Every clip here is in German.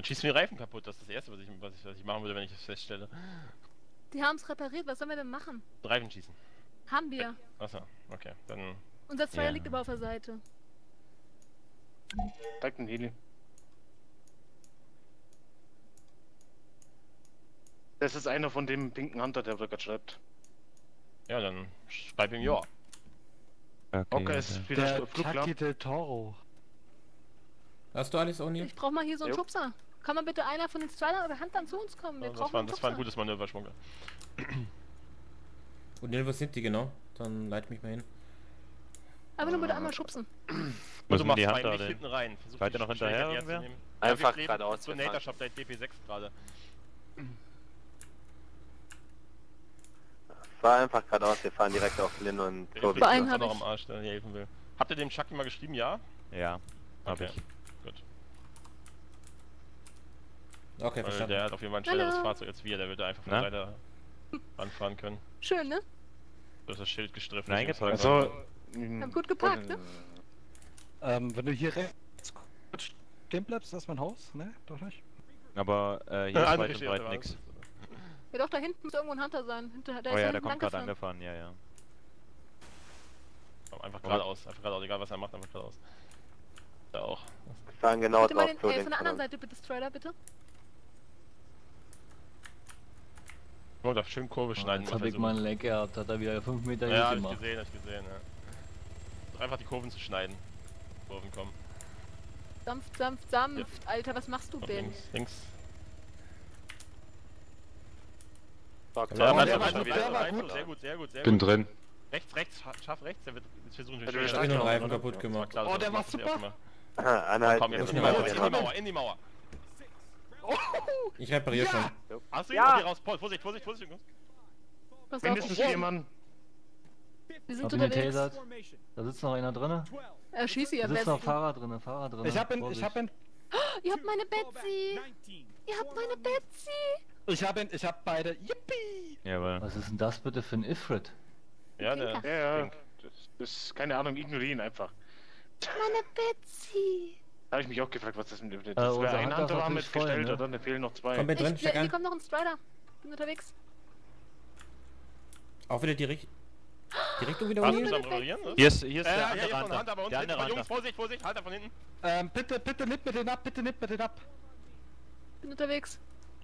schießt mir die Reifen kaputt, das ist das erste, was ich machen würde, wenn ich das feststelle. Die haben es repariert, was sollen wir denn machen? Reifen schießen. Haben wir. Achso, okay, dann... Unser Zweier liegt aber auf der Seite. Zeig den Heli. Das ist einer von dem pinken Hunter, der gerade schreibt. Ja, dann schreib ihm ja. Okay, ist wieder Der Chucky del Toro. Hast du alles, O'Neill? Ich brauch mal hier so einen Jo. Schubser. Kann mal bitte einer von den Stridern oder Huntern zu uns kommen? Wir brauchen einen Das war ein Schubser. gutes Manöver, Schmuggler. O'Neill, wo sind die genau? Dann leit mich mal hin. Aber nur bitte einmal schubsen. Und du machst die bei Hand da mich denn? hinten rein. Versuch Seid ihr die noch hinterher, Schläger irgendwer? herzunehmen. Einfach wir geradeaus zu gefahren. Nader Shop, dein DP6 gerade. Fahr einfach geradeaus, wir fahren direkt auf Lynn und Tobi. Bei einem Ich hab noch ich. am Arsch, der dir helfen will. Habt ihr dem Chucky mal geschrieben, ja? Ja, hab Okay. ich. Gut. Okay, Weil verstanden. der hat auf jeden Fall ein schnelleres Hallo. Fahrzeug als wir, der würde einfach von Na? der Seite anfahren können. Schön, ne? Du hast das Schild gestriffen. Nein, ich gezeigt. Also, Haben gut geparkt, ne? Wenn du hier rechts kurz stehen bleibst, das ist mein Haus, ne? Doch nicht? Aber hier ist Andere weit und Richtung, breit aber- nix. Ja doch, da hinten muss irgendwo ein Hunter sein. Hinter, Oh ist ja, da der kommt hinten gerade angefahren. angefahren, ja, ja. Einfach geradeaus, egal was er macht, einfach geradeaus. Da auch. Wir fahren genau Bitte mal drauf den, zu, von links der von anderen uns. Seite bitte, Strider, bitte. Oh, da schön Kurve schneiden. Jetzt hab ich mal einen Leck gehabt, hat er wieder 5 Meter Ja, hab ich gemacht. gesehen, ja. Doch einfach die Kurven zu schneiden. Kurven kommen. Sanft, sanft, sanft. Alter, was machst du Noch denn? links. Ja, Ja, der bleib war einfach gut, wieder. der war Rein, gut. sehr gut, sehr gut, sehr Bin gut. drin. Rechts, schaff rechts, der wird versuchen, Ja, du den bist Ich hab nur einen Stark, Reifen oder? kaputt gemacht. Klar, Oh, das der war macht das super. erste Mal. Anhalten. Komm, jetzt in die Ja, Mauer, ja. in die Mauer. Ich repariere schon. Hast du ihn? Okay, raus, Paul, Vorsicht. Pass auf, mindestens 4 Mann. wir sind Hab ihn unterwegs. getasert. Da sitzt noch einer drinne. Schieß sie Da am sitzt noch besten. Fahrer drinne. Ich hab ihn, Ihr habt meine Betsy! Ihr habt meine Betsy! ich hab beide. Yippie! Jawohl. Was ist denn das bitte für ein Ifrit? Ja, der. Ja, ja. Das ist keine Ahnung, ignorieren einfach. Meine Betsy! Da habe ich mich auch gefragt, was das mit dem. unser Das wäre ein Hunter ist Hunter war natürlich mit voll, gestellt, ne? oder? Da fehlen noch 2. Komm mit drin, steig Hier an. kommt noch ein Strider. Bin unterwegs. Auch wieder die Richtung wieder Hast du O'Neill? es am Reparieren? Hier ist der hier andere ist noch ein Rand. Hunter bei uns. Der andere Jungs, Rand. Vorsicht, halt da von hinten. Bitte nimm mir den ab, Bin unterwegs.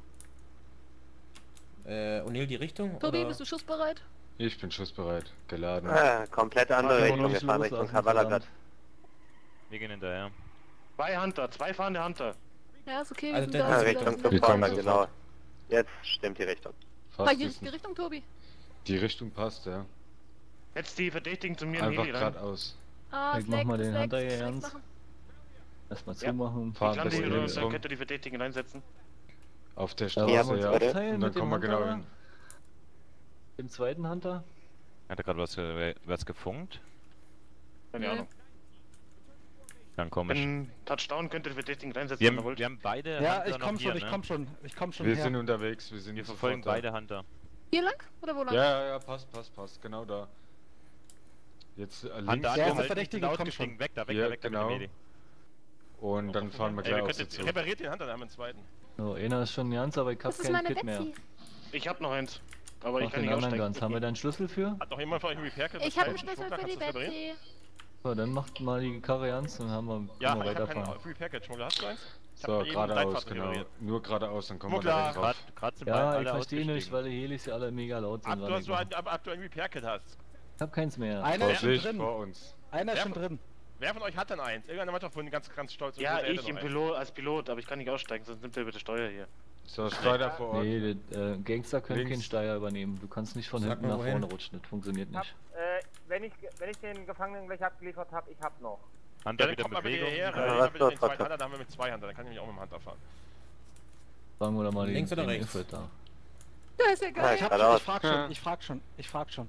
O'Neill die Richtung? Tobi, oder? bist du schussbereit? Ich bin schussbereit. Geladen. Komplett andere Warte, Richtung, noch wir nicht fahren Richtung loslassen, Kavallergrad. Wir gehen hinterher. 2 Hunter, 2 fahrende Hunter. Ja, ist okay. Wir Also sind der- da. Ja, wir Richtung sind zum Wir kommen Vorder, genau. sofort. Jetzt stimmt die Richtung. da. Fast Hier ist die Richtung, Tobi. die Richtung passt, ja. Jetzt die Verdächtigen zu mir in Einfach Heli rein. geradeaus. Ah, Ich mach mal den Hunter hier Slack ernst. machen. Erstmal Ja. zumachen. Ich Fahren lande bis hier und links dann rum. könnt ihr die Verdächtigen reinsetzen. Auf der Ja, Straße, wollen Ja, wir uns ja. bitte. aufteilen Und dann mit dem kommen wir genau Hunter? hin. Dem zweiten Hunter? Hat er gerade was gefunkt? Keine Nee. Ahnung. Dann komisch. Wenn Touchdown könnt ihr die Verdächtigen reinsetzen, Wir wenn ihr haben, wollt. wir haben beide Ja, Hunter ich komm noch schon, hier, ich ne? komm schon Wir her. sind unterwegs, wir sind Wir sofort verfolgen da. beide Hunter. Hier lang? Oder wo lang? Ja, passt, genau da. Jetzt links Hunter der erste angehalten, Verdächtige sind kommt ausgestiegen. schon. Weg da, Ja, mit dem genau. Medi. und dann fahren wir Ey, gleich wir auf könnt sie jetzt zu. repariert den Hunter, dann haben wir einen zweiten. So, einer ist schon ganz, aber ich hab Das ist kein meine Kit mehr. Betsy. Ich hab noch eins. Aber ich Mach kann den nicht anderen aussteigen. ganz. Haben wir da einen Schlüssel für? Hat noch jemand von euch einen Repair Kit? Ich habe einen Schlüssel für die Betsy. So, dann macht mal die Karre ernst und haben wir, Ja, können wir ich hab keinen weiterfahren. Repair Kit. Schmuggler, hast du eins? Ich So, hab eben geradeaus, Leitfahrzeug genau. repariert. Nur geradeaus, dann kommen wir Schmuggler. da nicht drauf. Gerade sind Ja, beide ich alle verstehe nicht, ausgestiegen. weil die Helis ja alle mega laut sind. Ab du was hast ich du mache. ein Repair Kit hast. Ich hab keins mehr. Einer ist schon Vorsicht, drin. vor uns. Einer ist Wer schon von- drin. Wer von euch hat denn eins? Irgendeiner Mannschaft von ganz stolz. Ja, und ich als Pilot, aber ich kann nicht aussteigen, sonst nimmt er bitte Steuer hier. So, Strider vor Ort. Nee, Gangster können Links. keinen Steuer übernehmen. Du kannst nicht von Sag hinten mal, nach wohin. vorne rutschen. Das funktioniert nicht. Wenn ich den Gefangenen gleich abgeliefert habe, ich hab noch. Hunter Ja, dann wieder kommt mal bitte Bewegung. hierher, Ja, dann was bitte den los, zweiten was los? Hunter, da haben wir mit 2 Hunter, dann kann ich mich auch mit dem Hunter fahren. Sagen wir doch mal Links oder den rechts? Ifrit da. Ja, ist ja geil. Ja, Ich frag schon.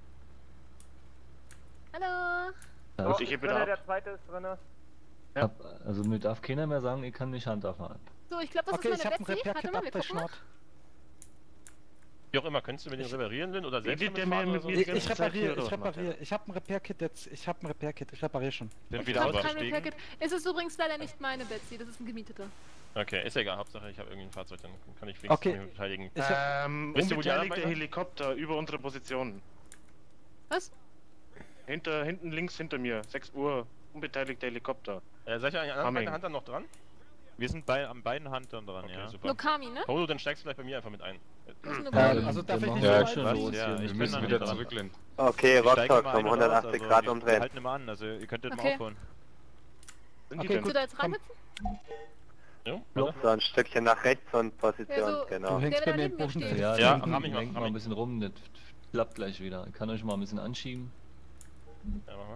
Hallo. Ja, Ich heb wieder ab. Der zweite ist drinne. also mir darf keiner mehr sagen, ich kann nicht Hunter fahren. So, ich glaube, das Okay, ist ich meine hab einen Betsy. Warte Repair-Kit mal, wir gucken mal. abgeschnort. Wie auch immer, könntest du mir den reparieren, Lin, oder selbst Geht der damit fahren mir oder mit so? mir die ganze Zeit hier, oder was macht der? Ich hab ein Repair-Kit jetzt. Ich hab ein Repair-Kit, ich repariere schon. Sind Ich wieder habe kein ausgestiegen. Repair-Kit. Es ist übrigens leider nicht meine Betsy, das ist ein gemieteter. Okay, ist egal, Hauptsache ich habe irgendwie ein Fahrzeug, dann kann ich wenigstens mich beteiligen. Wisst ihr, wo die anderen beiden? Helikopter über unsere Position. Was? Hinten links hinter mir, 6 Uhr, unbeteiligter Helikopter. Seid ihr an den anderen beiden Huntern noch dran? Wir sind an beiden Huntern dran, ja. Super. Lokami, ne? Polo, dann steigst du vielleicht bei mir einfach mit ein. Also darf ich nicht Ja, so was? los Ja, hier. wir müssen wieder zurücklehnen. Okay, Ich steige Rostock, immer um ein oder aus, 180 also Grad wir umdrehen. halten immer an, also ihr könntet mal Okay. aufholen. Sind die Okay, denn? Willst du da jetzt reinhüpfen? Jo, So ein Stückchen nach rechts und Position, Ja, so- genau. Du hängst Der bei da mir im neben mir Buschen steht. fest. Ja, Ja, lenkt ramm ich mal, lenkt ramm mal ein ich. bisschen rum, das klappt gleich wieder. Kann euch mal ein bisschen anschieben. Ja, mach mal.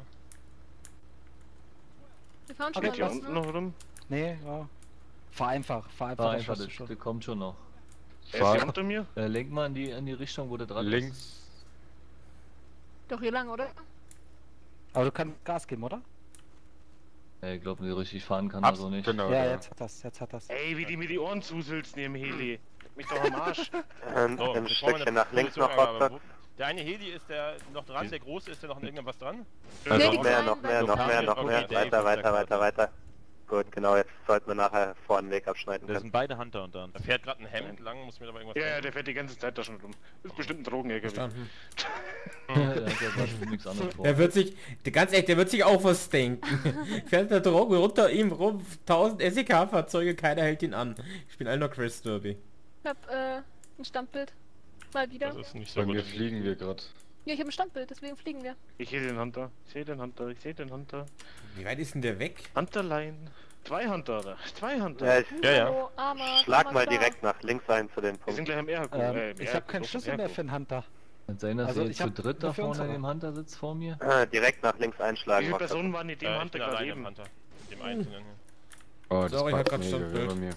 Wir fahren schon Geht mal hier los, unten ne? noch rum? Nee, ja. Fahr einfach, War das einfach, schaffst du das schon. kommt schon noch. Er ist hier unter mir? Lenk mal in die Richtung, wo du dran bist. Links. Doch hier lang, oder? Aber du kannst Gas geben, oder? Ich glaube, nicht richtig fahren kann er so nicht. Genau, Ja, ja. jetzt hat das. Ey, wie die mir die Ohren zusülzen im Heli. Leck mich doch am Arsch. Ein So, ein wir Stückchen brauchen nach eine links noch, Position, aber Rostock. Der eine Heli ist der noch dran, der große ist der noch an irgendwas dran? Also Nee, die noch mehr, kleinen noch mehr, beiden. noch mehr, noch Okay, mehr. Dave Weiter, ist weiter, der weiter, weiter. Gut, genau, jetzt sollten wir nachher vorne den Weg abschneiden Da können. sind beide Hunter unter uns. Da fährt gerade ein Hemd lang, muss mir dabei irgendwas Ja, ja, sagen. der fährt die ganze Zeit da schon rum. Ist bestimmt ein Drogen-LKW. Verstanden. Der hat ja wahrscheinlich nichts anderes vor. Der wird sich, ganz ehrlich, der wird sich auch was denken. Fährt der Drogen runter ihm rum, 1000 SEK-Fahrzeuge, keiner hält ihn an. Ich spiele alle noch Chris Derby. Ich hab ein Standbild. Mal wieder. Das ist nicht so Bei gut. mir fliegen wir gerade. Ja, ich habe ein Standbild, deswegen fliegen wir. Ich sehe den Hunter. Ich sehe den Hunter. Ich sehe den Hunter. Wie weit ist denn der weg? Hunterlein. 2 Hunter, oder? 2 Hunter. Ja, ich Ja, ja. Oh, armer, schlag armer mal Star. direkt nach links ein zu den Wir sind Punkten. gleich am RHQ. Ich habe keinen Schlüssel mehr für den Hunter. Kann sein, dass Also, ihr ich zu hab dritt da nur für uns, vorne in aber- dem Hunter sitzt vor mir. Direkt nach links Wie einschlagen. viele Rostock. Personen waren in dem Ich Hunter bin gerade alleine eben? im Hunter. Dem Einzelnen. Oh, das Sorry, ich hab packt grad mega Standbild. bei mir.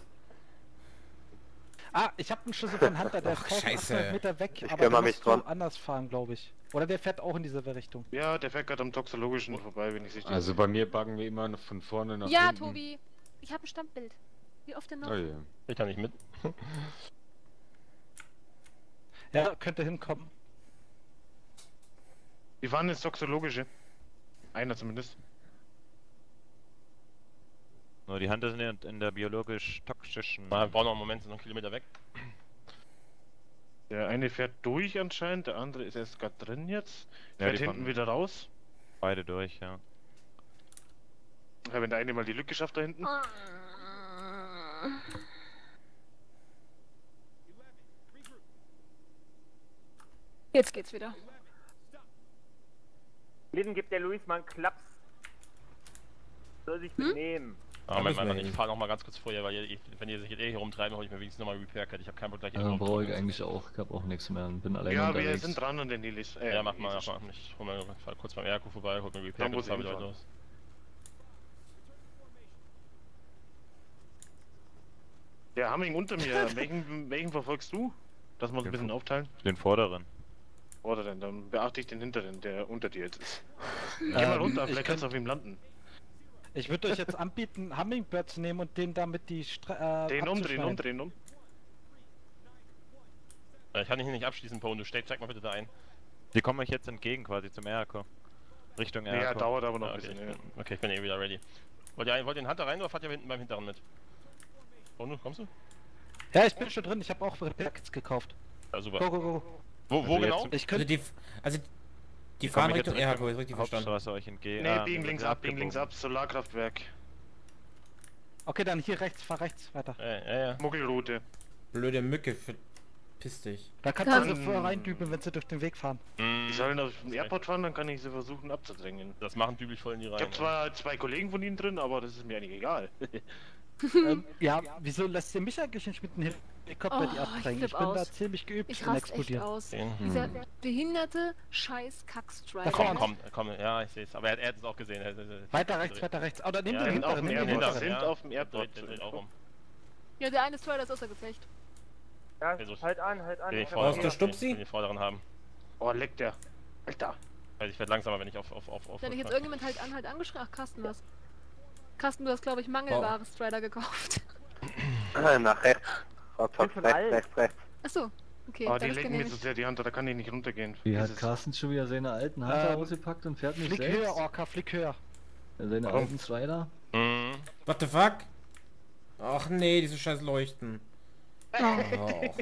Ah, ich habe einen Schlüssel für den Hunter, der ist Ach, 1800 scheiße. Meter weg, Ich aber kümmere der mich musst drum. du anders fahren, glaube ich. Oder der fährt auch in diese Richtung. Ja, der fährt gerade am Toxologischen vorbei, wenn ich sich Also bei mir buggen wir immer noch von vorne nach Ja, hinten. Tobi. Ich habe ein Standbild. Wie oft denn noch? Oh ja. Ich kann nicht mit. Ja, könnte hinkommen. Die fahren ins Toxologische. Einer zumindest. Nur die Hunter sind in der biologisch-toxischen... Wir brauchen noch einen Moment, sind noch einen Kilometer weg. Der eine fährt durch anscheinend, der andere ist erst gerade drin jetzt. Ja, Fährt die hinten fahren- wieder raus. Beide durch, ja. Ja, wenn der eine mal die Lücke schafft da hinten. Ah. Jetzt geht's wieder. Litten gibt der Luis mal einen Klaps. Soll sich benehmen. Aber müssen wir Moment, ich hin. fahre noch mal ganz kurz vorher, weil wenn ihr sich jetzt hier rumtreiben, hole ich mir wenigstens noch mal Repair Kit. Ich habe keinen Bock gleich Ja, brauche ich eigentlich auch. Ich habe auch nichts mehr. Bin alleine Ja, wir unterwegs. sind dran an den Helis. Ja, mach mal. Ich hol mal fahr kurz beim RQ vorbei, hol mir Repair Dann Kit, muss fahr ich wieder hinfahren. los. Der Hamming unter mir, welchen verfolgst du? Dass wir uns ein bisschen aufteilen? Den vorderen. Oder denn, dann beachte ich den hinteren, der unter dir jetzt ist. Geh mal runter, ich vielleicht kannst du auf ihm landen. Ich würde euch jetzt anbieten, Hummingbird zu nehmen und den damit die Den umdrehen, abzuschneiden. umdrehen, Ich kann dich hier nicht abschließen, Po, du steig mal bitte da ein. Die kommen euch jetzt entgegen quasi zum RK. Richtung RK. Ja, dauert aber noch Ah, ein okay, bisschen. ich Ja. bin, okay, ich bin eh wieder ready. Wollt ihr den Hunter rein oder fahrt ihr hinten beim Hinteren mit? Po, kommst du? Ja, ich bin schon drin, ich habe auch Repair Kits gekauft. Ja, super. Go, go, go. Wo Also jetzt- genau? Ich Also könnte... die kommen fahren jetzt Richtung RK, ist richtig verstanden. Hauptstraße euch entgegen. Nee, biegen wir links sind ab, biegen links abgebogen. ab, Solarkraftwerk. Okay, dann hier rechts, fahr rechts weiter. Ja. Muggelroute. Blöde Mücke, verpiss dich. Da kannst Kann- du sie vorher reindübeln, wenn sie durch den Weg fahren. Die sollen auf den Airport fahren, dann kann ich sie versuchen abzudrängen. Das machen düblich voll in die Reihe. Ich habe zwar 2 Kollegen von ihnen drin, aber das ist mir eigentlich egal. Ja, wieso lässt ihr mich eigentlich nicht mit dem Helikopter die Oh, abdrängen? ich Ich bin flipp da aus. ziemlich geübt Ich in raste echt Explodieren. aus. Den- Dieser behinderte scheiß Kackstrider. Komm, ja, ich seh's. Aber er hat es auch gesehen. Weiter rechts, weiter rechts. Oder nimm Ja, den sind auf hinteren, dem nimm den Airport. hinteren. Sind auf dem Airport. Der dreht auch um. Ja, der eine Strider ist außer Gefecht. Ja, Okay, so- halt an, halt an. Den Ich hab vorderen, Brauchst du Stupsi? den vorderen haben. Oh, leckt der. Alter. Also ich werde langsamer, wenn ich auf. Wenn ich jetzt irgendjemand halt angeschrien. Ach, Carsten was. Carsten, du hast glaube ich mangelbare Strider gekauft. Nach rechts. Rostock, Bin von rechts, allen. rechts. Achso, okay. Oh, dann die ist lecken mir so genehmigt. sehr die Hand, da kann ich nicht runtergehen. Wie hat Dieses- Carsten schon wieder seine alten Hunter ausgepackt und fährt nicht Flieg selbst? höher, Orca, flieg höher. Seine Warum? alten Strider? Mhm. What the fuck? Ach nee, diese scheiß Leuchten. Oh, Mann.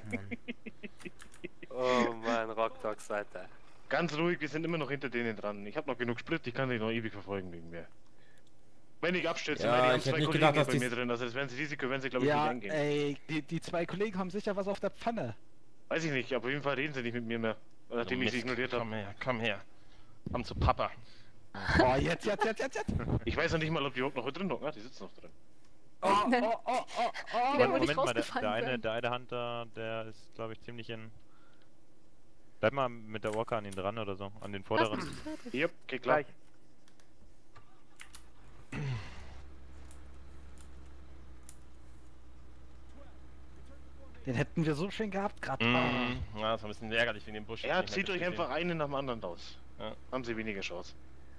Oh mein Rockdog Seite. Ganz ruhig, wir sind immer noch hinter denen dran. Ich habe noch genug Sprit, ich kann dich noch ewig verfolgen wegen mir. Wenn ich abstürze, Ja, weil die haben ich hätte zwei nicht Kollegen gedacht, hier dass bei mir die- drin, also das wären sie Risiko, wenn sie glaube ich Ja, nicht eingehen. ey, die zwei Kollegen haben sicher was auf der Pfanne. Weiß ich nicht, aber auf jeden Fall reden sie nicht mit mir mehr, nachdem ich sie ignoriert Komm habe. her, komm her. Komm zu Papa. Oh, jetzt. Ich weiß noch nicht mal, ob die überhaupt noch drin hocken. Ah, die sitzen noch drin. Oh. Die werden wohl nicht Moment mal, rausgefallen sein. der eine Hunter, der ist glaube ich ziemlich in... Bleib mal mit der Walker an ihn dran oder so, an den vorderen. Fertig. Yep, geht klar. Gleich. Den hätten wir so schön gehabt gerade. Mhm. Ja, das war ein bisschen ärgerlich wegen dem Busch. Ja, Nicht mehr zieht euch gesehen. einfach einen nach dem anderen raus. Ja. Haben sie weniger Chance.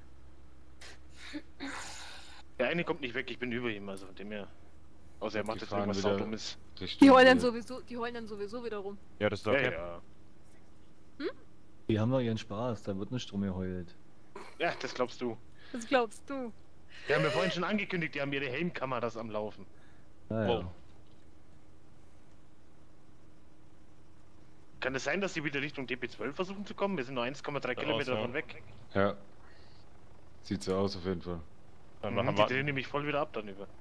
Der eine kommt nicht weg, ich bin über ihm, also von dem her. Außer er macht Die jetzt fahren irgendwas wieder Saudummes. Die heulen dann sowieso wieder rum. Ja, das ist Ja, okay. ja. Die haben doch ihren Spaß, da wird nicht drum geheult. Ja, das glaubst du. Was glaubst du? Die haben ja vorhin schon angekündigt, die haben ihre Helmkameras am Laufen. Ja, Wow. ja. Kann es sein, dass sie wieder Richtung DP12 versuchen zu kommen? Wir sind nur 1,3 Kilometer ja. davon weg. Ja. Sieht so aus auf jeden Fall. Dann Mhm, machen die wir... drehen nämlich voll wieder ab dann über.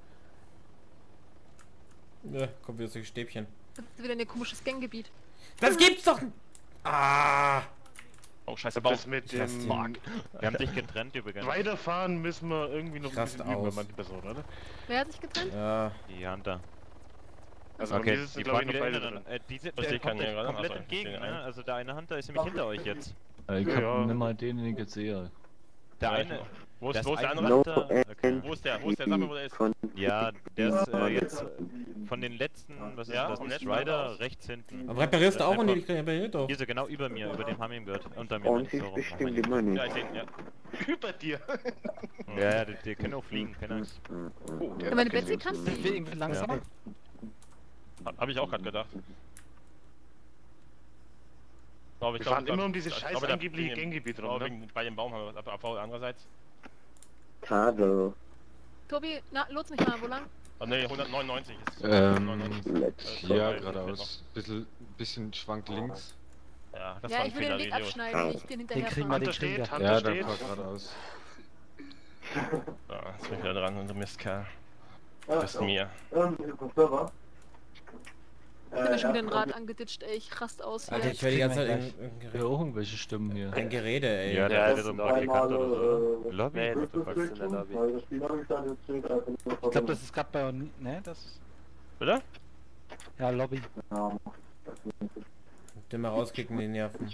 Ja, kommt wieder solche Stäbchen. Das ist wieder ein komisches Ganggebiet. Das gibt's doch... Ah! Oh, scheiße, Baum. Das mit Ich hasse dem den. Wir haben dich getrennt übrigens. Weiterfahren müssen wir irgendwie noch ein Rast bisschen üben bei aus. manchen Personen, oder? Wer hat sich getrennt? Ja. Die Hunter. Also bei Okay, mir sitzen die glaube fahren ich noch wieder beide drin. hintereinander. Die sind Was, die kann komplett, hier gerade? komplett Achso, ich entgegen, verstehe. ne? Also der eine Hunter ist nämlich hinter euch jetzt. Ich Ja, hab ja. nicht mal den, den ich jetzt sehe. Der Ja, eine... Wo ist, das wo ist der eine andere? Hunter... Okay. Wo ist der? Wo ist der? Sag mir, wo der ist. Ja, der ist jetzt von den letzten, was ist Ja, das, vom ein letzten Strider raus. rechts hinten. Aber reparierst du auch und Einfach- die repariert doch. Hier so genau über mir, über dem Hummingbird. Unter mir. Und so ist rum, bestimmt Hummingbird. immer Ja, nicht. ich seh ihn, ja. Über dir! Ja, die können auch fliegen, keine Angst. Oh, der Ja, meine hat keine Betsy kann. Sind wir irgendwie langsamer? Hab ich auch gerade gedacht. Aber Wir fahren immer um dieses scheiß da- angebliche wegen dem- Ganggebiet aber rum, ne? wegen- Bei dem Baum haben wir was AV andererseits. Tado. Tobi, na, lotst mich mal, wo lang? Oh ne, 199 ist. Ja, geradeaus. Bisschen schwankt links. Ja, das Ja, war ein ich will den Fehler, Weg Leo. abschneiden, nicht den Den hinterher kriegen wir, fahren. den Hunter kriegen steht, wir. Hunter Ja, da steht. fahr geradeaus. Ja, jetzt bin ich wieder dran, unser Mistkerl. Das ist mir. Ich hab mir schon wieder ein Rad angeditscht, ey, ich rast aus Alter, hier. ich höre die ganze Zeit Kriegen irgendein Ja, auch irgendwelche Stimmen hier. Gerede, ey. Ja, der Ja, hat so einen Praktikant oder so. Lobby? Nee, What the fuck? in der Lobby. Ich glaube, das ist gerade bei uns. Ne, das. Bitte? Ja, Lobby. Den mal rauskicken, die Nerven.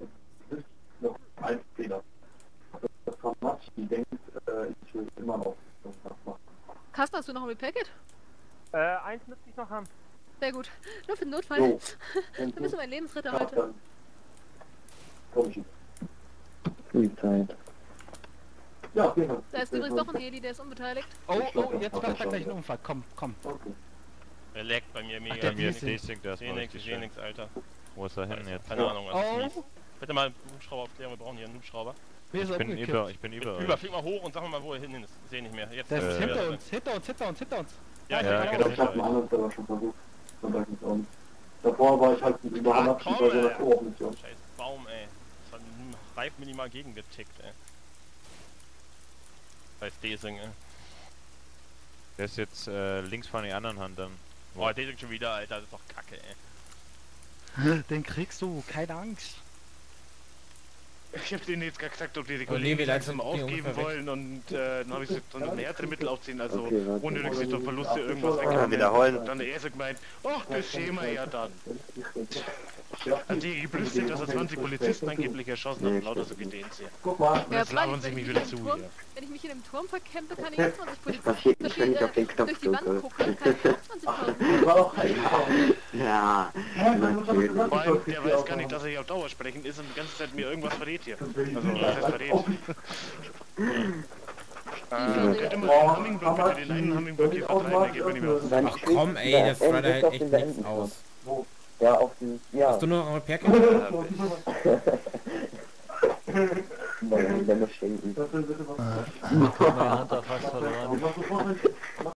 Carsten, hast du noch ein Repair-Kit? Eins müsste ich noch haben. Sehr gut. Nur für den Notfall. Du bist mein Lebensretter heute. Die Zeit. Da ist übrigens doch ein Heli, der ist unbeteiligt. Oh, jetzt macht er gleich einen Unfall. Komm. Er leckt bei mir mega. der Bei mir Diesel. desynkt Ich erstmal seh nix, richtig ich seh schön. nix, Alter. Wo ist er hin jetzt? Keine Ahnung, was Oh. ist mies. Bitte mal einen Hubschrauber aufklären, wir brauchen hier einen Hubschrauber. Wir Ich sind bin umgekippt. über, ich bin über. Über, flieg mal hoch und sag mir mal, wo er hin ist. Ich seh nicht mehr. Jetzt. Der ist Äh, hinter uns. Ja, Ja, genau. Ich hab einen anderen schon versucht. Davor war ich halt mit Übernachten bei so einer Koop-Mission. Scheiß Baum, ey. Das hat einen Reif minimal gegengetickt, ey. Scheiß Desing, ey. Der ist jetzt links von den anderen Huntern. Boah, Desing schon wieder, Alter. Das ist doch kacke, ey. Den kriegst du, keine Angst. Ich hab denen jetzt gerade gesagt, ob die die Oh, Kollegen nee, wir langsam leiten die aufgeben ungefähr weg. wollen und dann habe ich gesagt, sollen noch härtere Mittel aufziehen, also Okay, warte. ohne Rücksicht auf Verluste irgendwas Ja, wegnehmen. wiederholen. Dann hat er so gemeint, ach, das sehen wir ja dann. Als die geblüfft sind, dass er 20 Polizisten angeblich erschossen haben, lauter so Gedehnt hier. Guck mal. Und jetzt labern sie mich wieder zu hier. Wenn ich mich in einem Turm verkämpfe, kann ich jetzt 20 Das Polizisten passiert nicht, wenn ich auf den Knopf durch die Wand drücke. gucken, kann ich auch 20.000. Ja, natürlich. Vor allem, der weiß gar nicht, dass er hier auf Dauer sprechen ist und die ganze Zeit mir irgendwas verrät hier. Also, was heißt verrät? Könnte man den Hummingbird bitte den einen Hummingbird hier vertreiben, der geht mir nicht mehr auf. Ach komm, ey, das Strider hält echt nichts aus. Ja, auf den, ja. Hast du noch ein Repair-Kit? Wenn wir schenken. Mein Hunter fast verloren.